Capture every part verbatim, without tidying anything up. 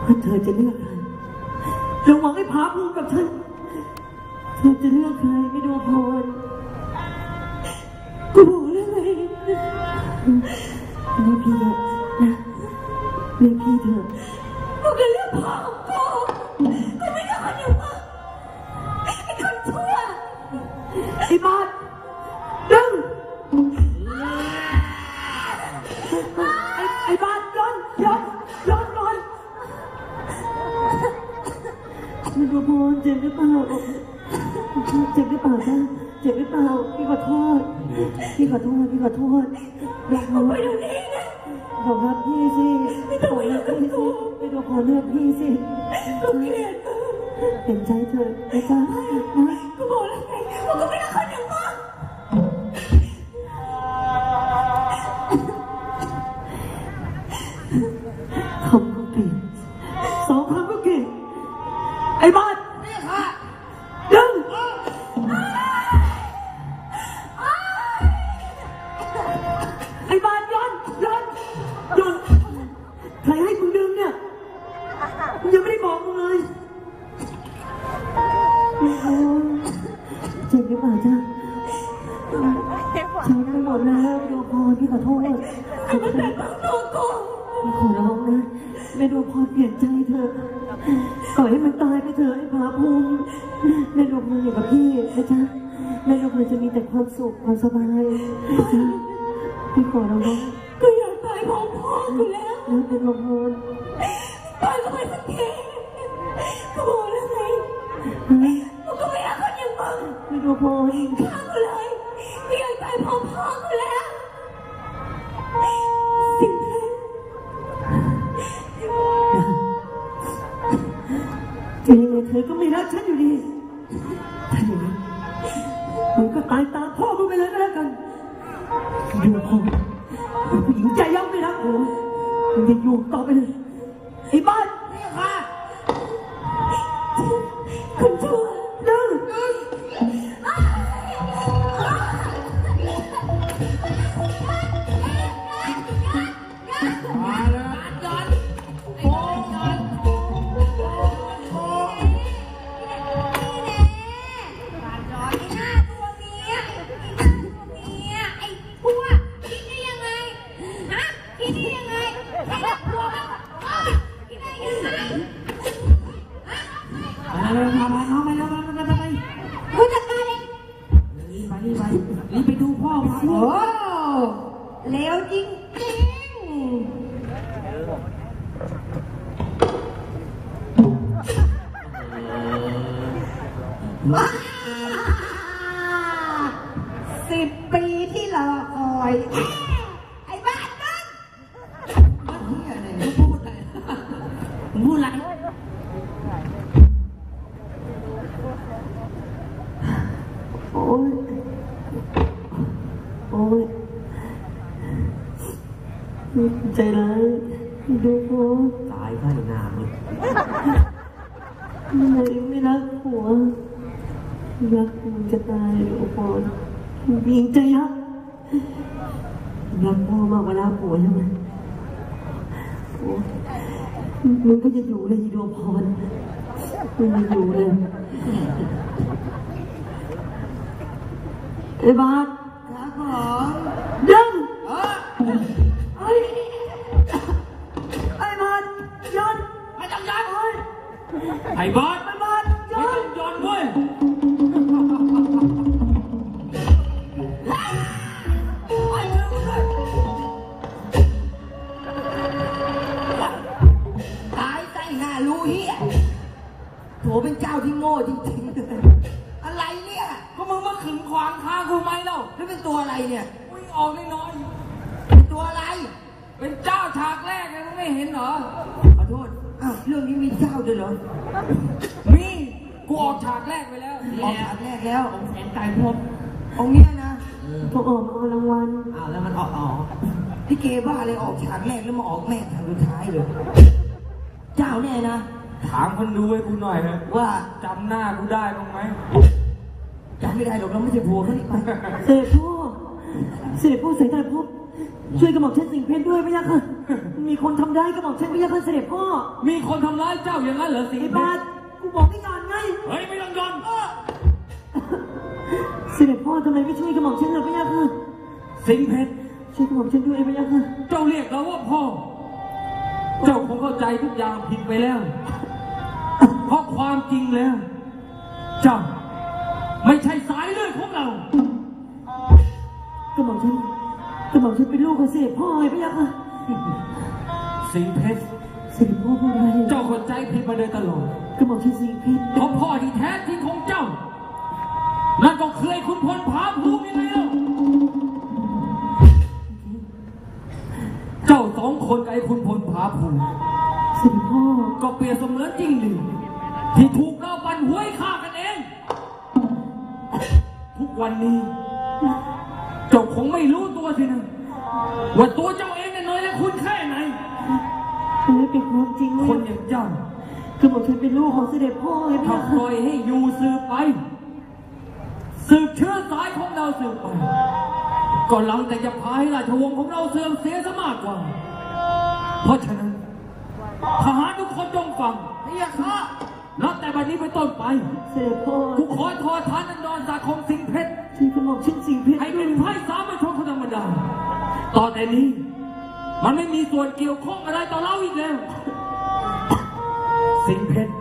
ถ้าเธอจะเลือกใครระหวังให้พาพูดกับฉันเธอจะเลือกใครไม่ดูพรกูบอกแล้วไงเรียกพี่เถอะนะเรียกพี่เถอะกูก็เลือกพ่อของกูกูไม่เลือกคนอย่างมึงไอ้คนชั่วไอ้บาสดึงไอ้ไอ้บาสย้อนย้อนย้อนย้อนไม่ดูพรเจ็บหรือเปล่าเจ็บหรือเปล่าจ๊ะเจ็บหรือเปล่าพี่ขอโทษพี่ขอโทษพี่ขอโทษบอกเราไปดูนี่นะบอกรับพี่สิไม่ต้องเลือกพี่สิไม่ต้องขอเลือกพี่สิกูเกลียดเห็นใจเธอนะจ๊ะนะกูบอกแล้วไงว่ากูไม่รักคนอย่างมึงคำก็เก่งสองคำก็เก่งไอ้บ้านนี่ค่ะดึงไอ้บ้านย้อนย้อนย้อนใครให้มึงดึงเนี่ยมึงยังไม่ได้บอกมึงเลยโอ้โหเจ็บหรือเปล่าจ๊ะฉันไปหมดแล้วโยพรพี่ขอโทษขอโทษพี่ขอร้องนะแม่ดวงพรเปลี่ยนใจเธอปล่อยให้มันตายไปเถอะไอ้พาภูมิแม่ดวงพรอยู่กับพี่นะจ๊ะแม่ดวงพรจะมีแต่ความสุขความสบายนะพี่ขอร้องก็อยากตายพร้อมพ่ออยู่แล้วนะแม่ดวงพรตายก็ไปสักทีก็บอกแล้วไงกูก็ไม่รักคนอย่างมึงแม่ดวงพรฆ่ากูเลยไม่อยากตายพร้อมพ่อกูแล้วสิ่งนั้นจะยังไงเธอก็ไม่รักฉันอยู่ดีถ้าอย่างนั้นมึงก็ตายตามพ่อมึงไปเลยก็แล้วกันอยู่พ่อผู้หญิงใจย่อมไม่รักหัวมึงจะอยู่ต่อไปเลยไอ้บ้านนี่ค่ะคุณชั่วดึงเลวจริงจริงสิบปีที่รอคอยไอ้บ้านนั่นมึงอะไรมึงพูดอะไรมึงพูดอะไรโอ้ยโอ้ยใจร้ายดูโอ้ตายข้างหน้ามึงไม่ไม่รักผัวรักมึงจะตายโอ้โหยิงใจยักรักพ่อมากกว่ารักผัวใช่ไหมโอ้มึงก็จะอยู่เลยดวงพรมึงจะอยู่เลยไอ้บาสครับผมดึงไอ้ไอ้บาสย้อนไม่ต้องย้อนเลยไอ้บาสไอ้บาสย้อนย้อนเว้ยตายใจหน้ารู้เหี้ยโถเป็นเจ้าที่โง่จริงๆอะไรเนี่ยก็มึงมาขึงขวางทางกูไหมเล่าแล้วเป็นตัวอะไรเนี่ยวิ่งออกน้อยๆเป็นตัวอะไรเป็นเจ้าฉากแรกเลยมึงไม่เห็นเหรอขอโทษอ้าวเรื่องนี้มีเจ้าด้วยเหรอมีกูออกฉากแรกไปแล้วออกฉากแรกแล้วองค์แสนไก่พบองค์เนี้ยนะก็ออกเอารางวัลอ้าวแล้วมันออกออกที่เกบ้าเลยออกฉากแรกแล้วมาออกแม่ฉากสุดท้ายเลยเจ้าแน่นะถามคนดูให้กูหน่อยนะว่าจำหน้ากูได้บ้างไหมจำไม่ได้หรอกเราไม่ใช่ผัวเขาอีกไปเสด็จพ่อเสด็จพ่อเสด็จพ่อช่วยกระหม่อมเช็ดสิงเพชรด้วยไหมยังค่ะมีคนทำร้ายกระหม่อมฉันพี่ยักษ์เสด็จพ่อมีคนทำร้ายเจ้าอย่างนั้นเหรอสิงห์เพชรกูบอกไม่ยอนไงเฮ้ยไม่ต้องยอนเสด็จพ่อทำไมไม่ช่วยกระหม่อมฉันเลยพี่ยักษ์สิงห์เพชรช่วยกระหม่อมฉันด้วยพี่ยักษ์เจ้าเรียกเราว่าพ่อเจ้าคงเข้าใจทุกอย่างผิดไปแล้วเพราะความจริงแล้วเจ้าไม่ใช่สายเลือดของเรากระหม่อมฉันกระหม่อมฉันเป็นลูกของเสด็จพ่อไงพี่ยักษ์สิงห์เพชรเสด็จพ่อพูดอะไรเจ้าคนใจผิดมาโดยตลอดกระหม่อมฉันสิงห์เพชรเพราะพ่อที่แท้จริงของเจ้านั่นก็เคยคุณพลผาภูมิยังไงล่ะเจ้าสองคนกับไอ้คุณพลผาภูมิเสด็จพ่อก็เปรียบเสมือนจริงหนึ่งที่ถูกเราบั่นห้วยฆ่ากันเองทุกวันนี้เจ้าคงไม่รู้ตัวสินะว่าตัวเจ้าเองเนี่ยน้อยและคุณแค่ไหนนี่เป็นความจริงคนอย่างเจ้าคือบอกฉันเป็นลูกของเสด็จพ่อไงถ้าปล่อยให้อยู่สืบไปสืบเชื้อสายของเราสืบไปก็หลังแต่จะพาให้ราชวงศ์ของเราเสื่อมเสียซะมากกว่าเพราะฉะนั้นทหารทุกคนจงฟังเฮียข้านับแต่บัดนี้เป็นต้นไปเสด็จพ่อกูขอทอทานอันดรศักดิ์ของสิงห์เพชรที่กระหม่อมชิ้นสิงห์เพชรให้เป็นไพ่สามัญชนคนธรรมดาต่อแต่นี้มันไม่มีส่วนเกี่ยวข้องอะไรต่อเราอีกแล้วสิงห์เพชร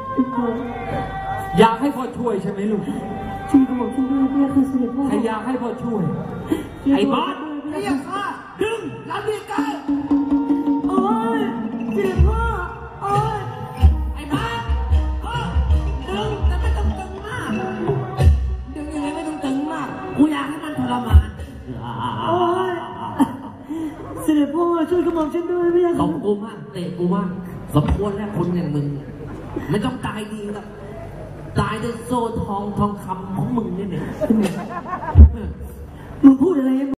อยากให้พ่อช่วยใช่ไหมลูกช่วยกระหม่อมชิ้นด้วยเพื่อคือเสด็จพ่อใครอยากให้พ่อช่วยไอ้บ้านเฮียข้าดึงรับดีกันโอ้ยเสด็จพ่อโอ้ยไอ้บ้านดึงแต่ไม่ต้องตึงมากดึงยังไงไม่ต้องตึงมากกูอยากให้มันทรมานโอ้ยเสด็จพ่อช่วยกระหม่อมฉันด้วยพี่ยักษ์ตบกูมากเตะกูมากสมควรแล้วคนอย่างมึงไม่ต้องตายดีหรอกตายด้วยโซ่ทองทองคำของมึงนี่เนี่ย